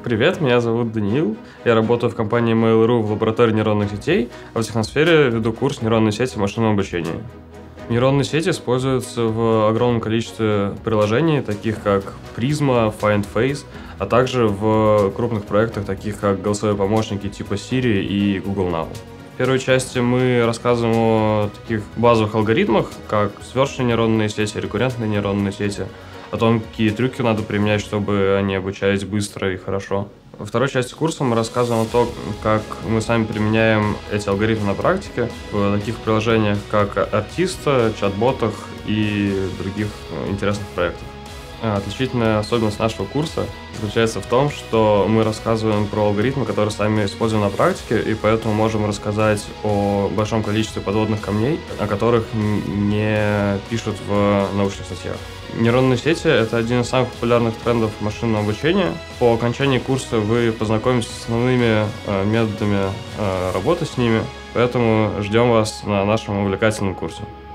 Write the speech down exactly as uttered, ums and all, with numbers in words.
Привет, меня зовут Даниил. Я работаю в компании Mail.ru в лаборатории нейронных сетей, а в техносфере веду курс нейронной сети машинного обучения. Нейронные сети используются в огромном количестве приложений, таких как Prisma, FindFace, а также в крупных проектах, таких как голосовые помощники типа Siri и Google Now. В первой части мы рассказываем о таких базовых алгоритмах, как сверху нейронные сети, рекуррентные нейронные сети, о том, какие трюки надо применять, чтобы они обучались быстро и хорошо. Во второй части курса мы рассказываем о том, как мы сами применяем эти алгоритмы на практике в таких приложениях, как Artista, чат-ботах и других интересных проектах. Отличительная особенность нашего курса заключается в том, что мы рассказываем про алгоритмы, которые сами используем на практике, и поэтому можем рассказать о большом количестве подводных камней, о которых не пишут в научных статьях. Нейронные сети — это один из самых популярных трендов машинного обучения. По окончании курса вы познакомитесь с основными э, методами э, работы с ними, поэтому ждем вас на нашем увлекательном курсе.